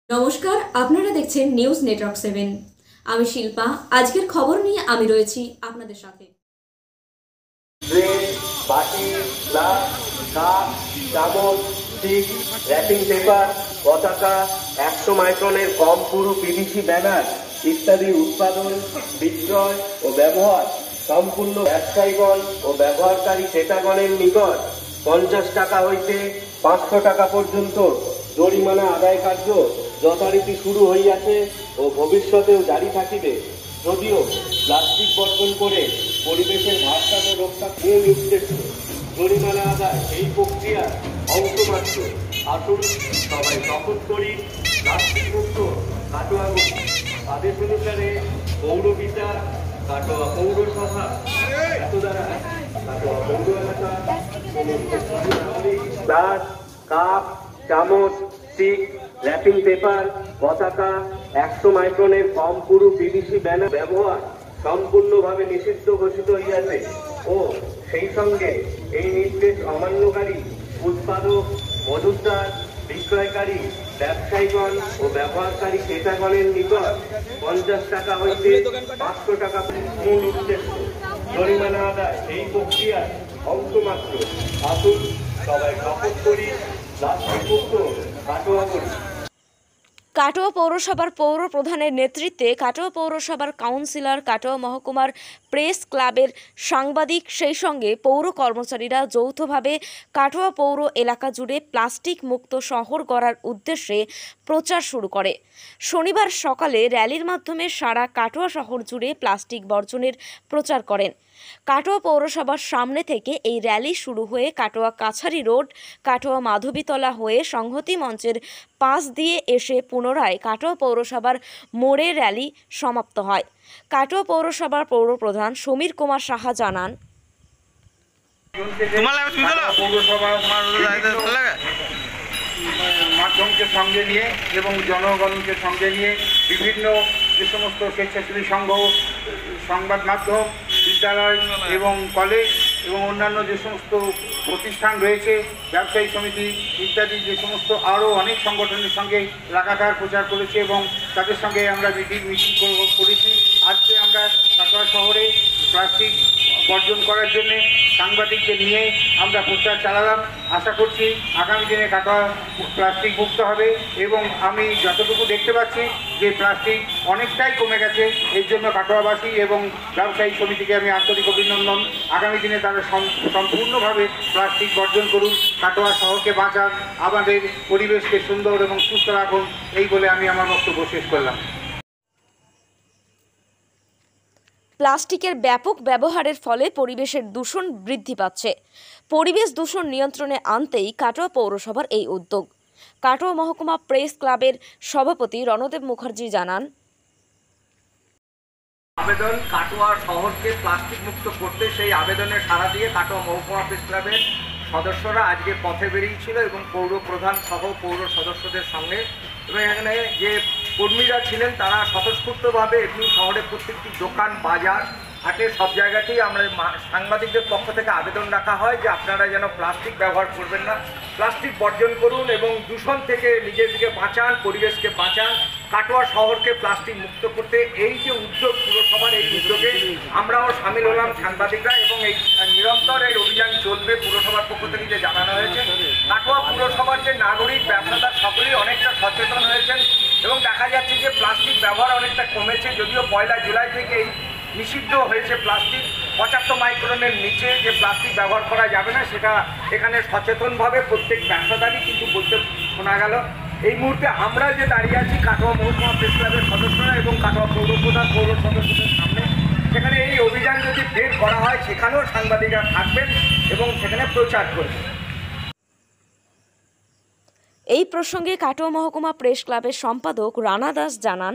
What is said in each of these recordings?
নমস্কার, আপনারা দেখছেন নিউজ নেটওয়ার্ক 7। আমি শিল্পা। আজকের খবর নিয়ে আমি রয়েছি আপনাদের সাথে। বাটি, গ্লাস, কাপ, চামচ, স্টিক, র্যাপিং পেপার, পতাকা, 100 মাইক্রনের কম পুরু পিভিসি ব্যানার ইত্যাদি উৎপাদন, বিক্রয় ও ব্যবহার সম্পূর্ণ ব্যবসায়ীগণ ও ব্যবহারকারী ক্রেতাগণের নিকট 50 টাকা হইতে 500 টাকা পর্যন্ত জরিমানা আদায় কার্য যথারীতি শুরু হইয়াছে ও ভবিষ্যতেও জারি থাকিবে। যদিও প্লাস্টিক বর্জন করে পরিবেশের ভারসাম্য রক্ষা মূল উদ্দেশ্য, জরিমানা আদায় এই প্রক্রিয়ার অংশ মাত্র। আসুন সবাই শপথ করি প্লাস্টিক মুক্ত কাটোয়া মুক্ত। আদেশ অনুসারে পৌরবিতা, কাটোয়া পৌরসভা, দ্বারা কাটোয়া পৌর এলাকা গ্লাস, কাপ, চামচ, স্টিক, র্যাপিং পেপার, পতাকা, 100 মাইক্রনের কম পুরু পিভিসি ব্যানার ব্যবহার সম্পূর্ণভাবে নিষিদ্ধ ঘোষিত হইয়াছে ও সেই সঙ্গে এই নির্দেশ অমান্যকারী উৎপাদক, মজুতদার, বিক্রয়কারী, ব্যবসায়ীগণ ও ব্যবহারকারী ক্রেতাগণের নিকট 50 টাকা হইতে 500 টাকা মূল উদ্দেশ্য, জরিমানা আদায় এই প্রক্রিয়ার অংশ মাত্র। আসুন সবাই শপথ করি প্লাস্টিক মুক্ত কাটোয়া করি। কাটোয়া পৌরসভার পৌর প্রধানের নেতৃত্বে কাটোয়া পৌরসভার কাউন্সিলর, কাটোয়া মহকুমার প্রেস ক্লাবের সাংবাদিক, সেই সঙ্গে পৌর কর্মচারীরা যৌথভাবে কাটোয়া পৌর এলাকা জুড়ে প্লাস্টিক মুক্ত শহর গড়ার উদ্দেশ্যে প্রচার শুরু করে। শনিবার সকালে র্যালির মাধ্যমে সারা কাটোয়া শহর জুড়ে প্লাস্টিক বর্জনের প্রচার করেন। কাটোয়া পৌরসভার সামনে থেকে এই র্যালি শুরু হয়ে কাটোয়া কাছারি রোড, কাটোয়া মাধবীতলা হয়ে সংহতি মঞ্চের পাশ দিয়ে এসে পুনরায় কাটোয়া পৌরসভার মোড়ে র্যালি সমাপ্ত হয়। কাটোয়া পৌরসভার পৌর প্রধান সমীর কুমার সাহা জানান, মাধ্যমকে সঙ্গে নিয়ে এবং জনগণকে সঙ্গে নিয়ে বিভিন্ন যে সমস্ত স্বেচ্ছাসেবী সংঘ, সংবাদ মাধ্যম, বিদ্যালয় এবং কলেজ এবং অন্যান্য যে সমস্ত প্রতিষ্ঠান রয়েছে, ব্যবসায়ী সমিতি ইত্যাদি যে সমস্ত আরও অনেক সংগঠনের সঙ্গে লাগাতার প্রচার করেছে এবং তাদের সঙ্গে আমরা মিটিং করেছি। আজকে আমরা কাটোয়া শহরে প্লাস্টিক বর্জন করার জন্য সাংবাদিকদের নিয়ে আমরা প্রচার চালালাম। আশা করছি আগামী দিনে কাটোয়া প্লাস্টিক মুক্ত হবে এবং আমি যতটুকু দেখতে পাচ্ছি যে প্লাস্টিক অনেকটাই কমে গেছে। এর জন্য কাটোয়াবাসী এবং ব্যবসায়ী সমিতিকে আমি আন্তরিক অভিনন্দন। আগামী দিনে তারা সম্পূর্ণভাবে প্লাস্টিক বর্জন করুন, কাটোয়া শহরকে বাঁচান, আমাদের পরিবেশকে সুন্দর এবং সুস্থ রাখুন, এই বলে আমি আমার বক্তব্য শেষ করলাম। প্লাস্টিকের ব্যাপক ব্যবহারের ফলে পরিবেশের দূষণ বৃদ্ধি পাচ্ছে। পরিবেশ দূষণ নিয়ন্ত্রণে আনতেই কাটোয়া পৌরসভার এই উদ্যোগ। কাটোয়া মহকুমা প্রেস ক্লাবের সভাপতি রণদেব মুখার্জি জানান, আবেদন কাটোয়া শহরকে প্লাস্টিক মুক্ত করতে, সেই আবেদনে সাড়া দিয়ে কাটোয়া মহকুমা প্রেস ক্লাবের সদস্যরা আজকে পথে বেরিয়েছিল এবং পৌর প্রধান সহ পৌর সদস্যদের সঙ্গে, এবং এখানে যে কর্মীরা ছিলেন তারা স্বতঃস্ফূর্তভাবে এমনি শহরের প্রত্যেকটি দোকান, বাজার, হাটে সব জায়গাতেই আমরা সাংবাদিকদের পক্ষ থেকে আবেদন রাখা হয় যে আপনারা যেন প্লাস্টিক ব্যবহার করবেন না, প্লাস্টিক বর্জন করুন এবং দূষণ থেকে নিজেদেরকে বাঁচান, পরিবেশকে বাঁচান, কাটোয়া শহরকে প্লাস্টিক মুক্ত করতে এই যে উদ্যোগ পুরসভার, এই উদ্যোগে আমরাও সামিল হলাম সাংবাদিকরা এবং এই নিরন্তর এই অভিযান চলবে পুরসভার পক্ষ থেকে যে জানানো হয়েছে। কাটোয়া পুরসভার যে নাগরিক, ব্যবসাদার সকলেই অনেকটা সচেতন হয়েছেন এবং দেখা যাচ্ছে যে প্লাস্টিক ব্যবহার অনেকটা কমেছে। যদিও 1 জুলাই থেকেই নিষিদ্ধ হয়েছে প্লাস্টিক, 75 মাইক্রনের নিচে যে প্লাস্টিক ব্যবহার করা যাবে না, সেটা এখানে সচেতনভাবে প্রত্যেক ব্যবসাদারই কিন্তু বলতে শোনা গেল। এই মুহূর্তে আমরা যে দাঁড়িয়ে আছি কাটোয়া মহকুমা প্রেস ক্লাবের সদস্যরা এবং কাটোয়া পৌর প্রধান, পৌর সদস্যদের সামনে, সেখানে এই অভিযান যদি ফের করা হয় সেখানেও সাংবাদিকরা থাকবেন এবং সেখানে প্রচার করবেন। এই প্রসঙ্গে কাটোয়া মহকুমা প্রেস ক্লাবের সম্পাদক রানা দাস জানান,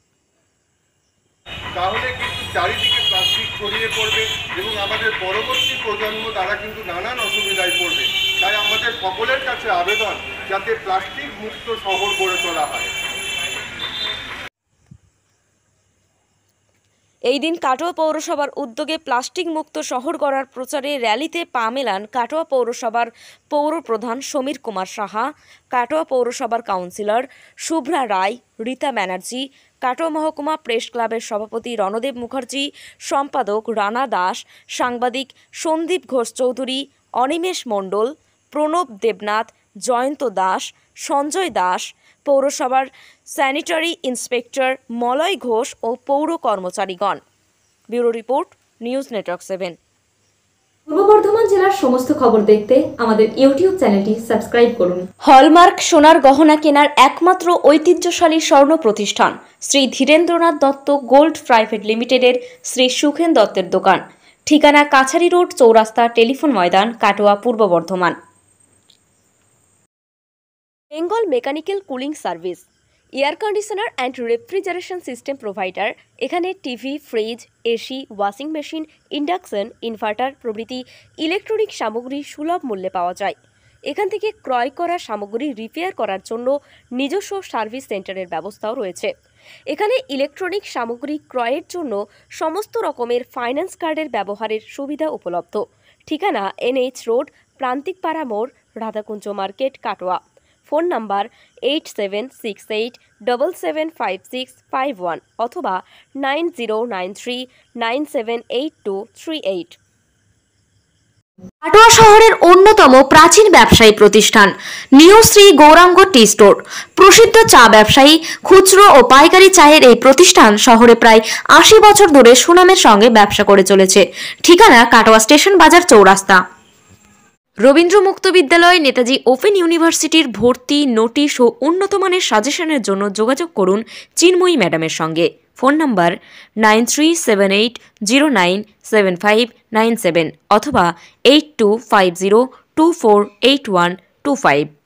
তাহলে কিন্তু চারিদিকে প্লাস্টিক ছড়িয়ে পড়বে এবং আমাদের পরবর্তী প্রজন্ম তারা কিন্তু নানান অসুবিধায় পড়বে। তাই আমাদের সকলের কাছে আবেদন যাতে প্লাস্টিক মুক্ত শহর গড়ে তোলা হয়। এই দিন কাটোয়া পৌরসভার উদ্যোগে প্লাস্টিক মুক্ত শহর গড়ার প্রচারে র্যালিতে পা মেলান কাটোয়া পৌরসভার পৌর প্রধান সমীর কুমার সাহা, কাটোয়া পৌরসভার কাউন্সিলর শুভ্রা রায়, রীতা ব্যানার্জি, কাটোয়া মহকুমা প্রেস ক্লাবের সভাপতি রণদেব মুখার্জি, সম্পাদক রানা দাস, সাংবাদিক সন্দীপ ঘোষ চৌধুরী, অনিমেষ মণ্ডল, প্রণব দেবনাথ, জয়ন্ত দাস, সঞ্জয় দাস, পৌরসভার স্যানিটারি ইন্সপেক্টর মলয় ঘোষ ও পৌর কর্মচারীগণ। Bureau report, news network 7। Purba Bardhaman জেলার সমস্ত খবর দেখতে আমাদের ইউটিউব চ্যানেলটি সাবস্ক্রাইব করুন। হলমার্ক সোনার গহনা কেনার একমাত্র ঐতিহ্যশালী স্বর্ণ প্রতিষ্ঠান শ্রী ধীরেন্দ্রনাথ দত্ত গোল্ড প্রাইভেট লিমিটেডের শ্রী সুখেন দত্তের দোকান। ঠিকানা কাছারি রোড, চৌরাস্তা, telephone Maidan, Katwa, Purba Bardhaman. Bengal mechanical cooling service, air conditioner and refrigeration system provider. এখানে TV, fridge, AC, washing machine, induction, inverter প্রভৃতি ইলেকট্রনিক সামগ্রী সুলভ মূল্যে পাওয়া যায়। এখান থেকে ক্রয় করা সামগ্রী রিপেয়ার করার জন্য নিজস্ব সার্ভিস সেন্টারের ব্যবস্থাও রয়েছে। এখানে ইলেকট্রনিক সামগ্রী ক্রয়ের জন্য সমস্ত রকমের ফাইন্যান্স কার্ডের ব্যবহারের সুবিধা উপলব্ধ। ঠিকানা NH রোড, প্রান্তিকপাড়া মোড়, Radhakunja market, Katwa. Phone number 8768775651 অথবা 9093978238। কাটোয়া শহরের অন্যতম প্রাচীন ব্যবসায়ী প্রতিষ্ঠান new Shri Gauranga tea store. প্রসিদ্ধ চা ব্যবসায়ী, খুচরো ও পাইকারি চায়ের এই প্রতিষ্ঠান শহরে প্রায় 80 বছর ধরে সুনামের সঙ্গে ব্যবসা করে চলেছে। ঠিকানা কাটোয়া স্টেশন বাজার, চৌরাস্তা। রবীন্দ্র মুক্ত বিদ্যালয়, নেতাজি ওপেন ইউনিভার্সিটির ভর্তি, নোটিশ ও উন্নত মানের সাজেশনের জন্য যোগাযোগ করুন চিন্ময়ী ম্যাডামের সঙ্গে। ফোন নাম্বার 9378097597 অথবা 8250248125।